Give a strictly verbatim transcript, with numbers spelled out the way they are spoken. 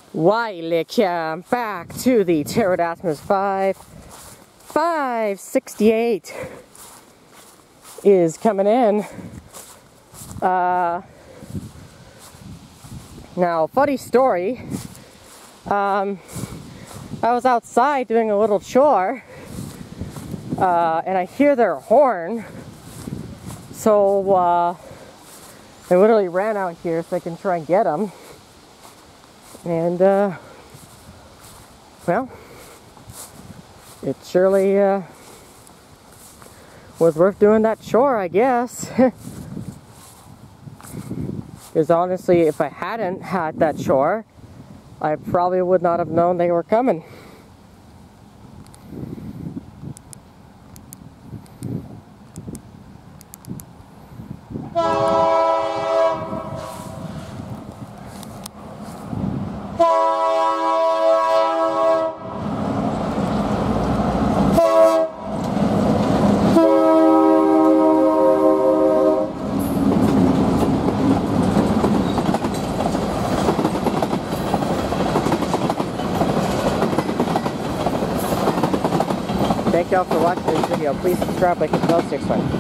Welcome back to the Pterodactylus five. five sixty-eight is coming in. Uh, now, funny story. Um, I was outside doing a little chore, uh, and I hear their horn. So uh, I literally ran out here so I can try and get them. And, uh, well, it surely uh, was worth doing that chore, I guess. Because honestly, if I hadn't had that chore, I probably would not have known they were coming. Thank y'all for watching this video. Please subscribe, like, and post next one.